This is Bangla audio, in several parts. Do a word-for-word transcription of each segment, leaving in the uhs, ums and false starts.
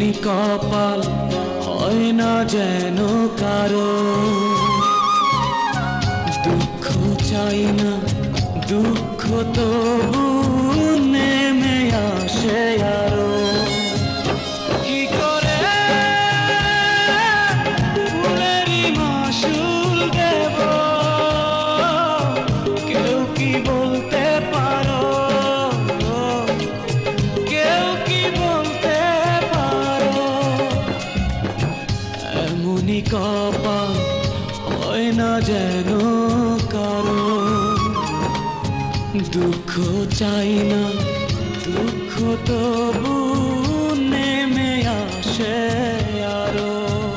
এমনি কপাল হয় না যেন কারো, দুঃখ চাই না দুঃখ তবু নেমে আসে আরো। কি করে ফুলেরই মাসুল দেব, কেউ কি বলতে পারো, কেউ কি বলতে পারো। এমনি কপাল হয় না যেন কারো, দুঃখ চাই না দুঃখ তবু নেমে আসে আরো।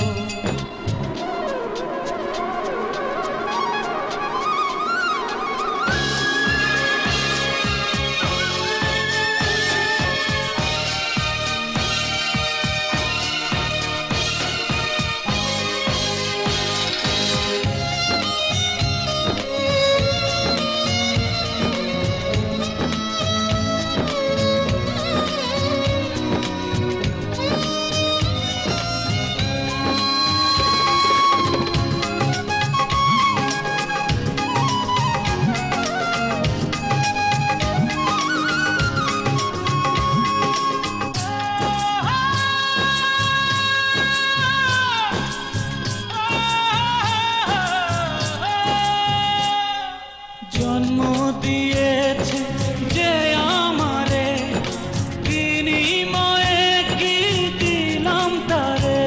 জন্ম দিয়েছে যে আমারে, বিনিময়ে কি দিলাম তারে।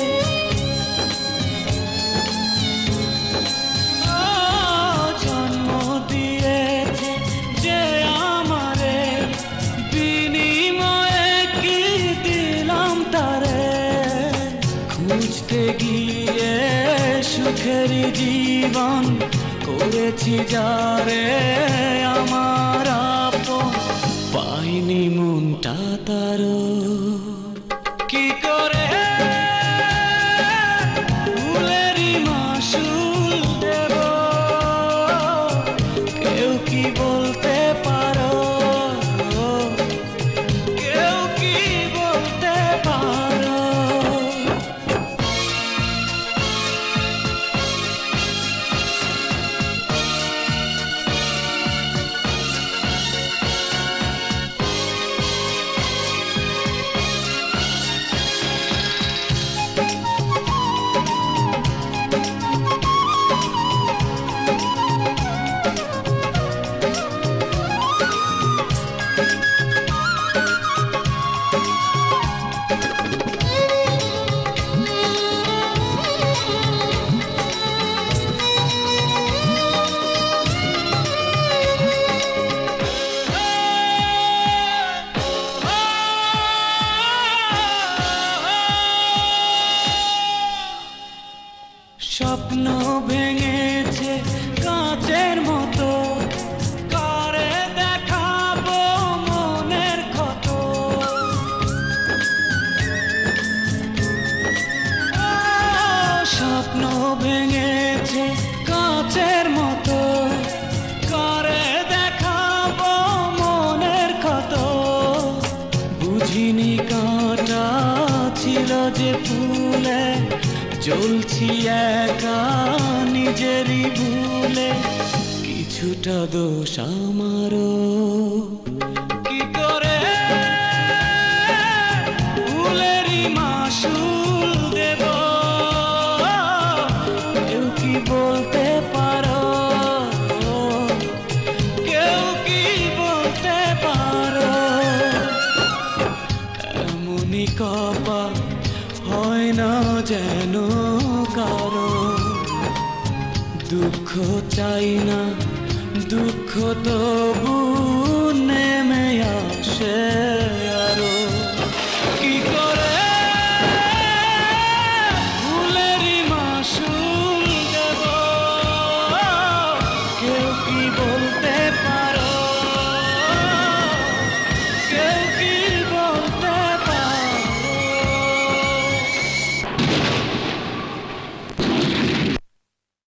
জন্ম দিয়েছে যে আমারে, বিনিময়ে কি দিলাম তারে। খুঁজতে গিয়ে সুখেরই জীবন করেছি যারে আমার আপন, পাইনি মনটা তারো। কি করে ফুলেরই মাসুল দেব, কেউ কি বলতে পারো, কেউ কি বলতে পারো। স্বপ্ন ভেঙেছে কাঁচের মতো, কারে দেখাবো মনের ক্ষত। স্বপ্ন ভেঙেছে কাঁচের মতো, কারে দেখাবো মনের ক্ষত। বুঝিনি কাঁটা ছিল যে ফুলে, জ্বলছি একা নিজেরই ভুলে, কিছুটা দোষ আমারও। কি করে ফুলেরই মাসুল দেব, কেউ কি বলতে পারো, কেউ কি বলতে পারো। এমনি কপাল হয় না যেন কারো, দুঃখ চাই না দুঃখ তবু নেমে আসে আরো।